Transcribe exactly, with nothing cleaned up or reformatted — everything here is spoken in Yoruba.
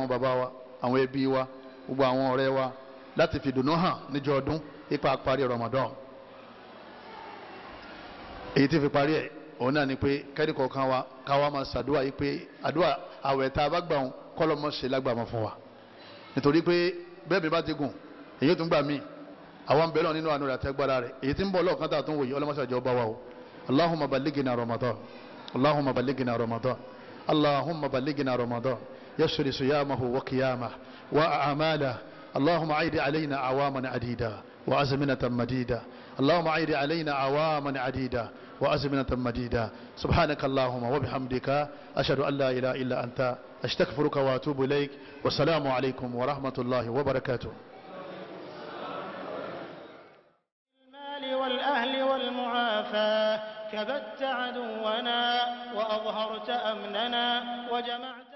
àwọn bàbá wa àwọn ẹbí wa gbogbo àwọn ọ̀rẹ́ wa láti fi dùnnú hàn níjọ́ ọdún ipa parí Ramadan èyí tí fi parí ẹ̀ òun náà ni pé kẹ́ríkọ̀ kan wa káwa máa ṣàdúrà yìí pé àdúrà àwẹ̀ tá a bá gbà wọn kọ́lọ́ mọ́ ṣe lágbàmọ́ fún wa nítorí pé bẹ́ẹ̀ mi bá ti gùn èyí tó ń gbà mí àwọn bẹ̀rẹ̀ nínú àánú rẹ̀ àtẹ́gbára rẹ̀ èyí tí ń bọ̀ lọ́ọ̀kan tá a tún wòye ọlọ́mọṣàjọ́ bá wa o Allahumma ballighna Ramadan Allahumma ballighna Ramadan Allahumma ballighna Ramadan يسر صيامه وقيامه وأعماله اللهم عيد علينا عواما عديدة وأزمنة مديدة اللهم عيد علينا عواما عديدة وأزمنة مديدة سبحانك اللهم وبحمدك أشهد أن لا إله إلا أنت أستغفرك وأتوب إليك والسلام عليكم ورحمة الله وبركاته. المال والأهل والمعافاة كبت عدونا وأظهرت أمننا وجمعت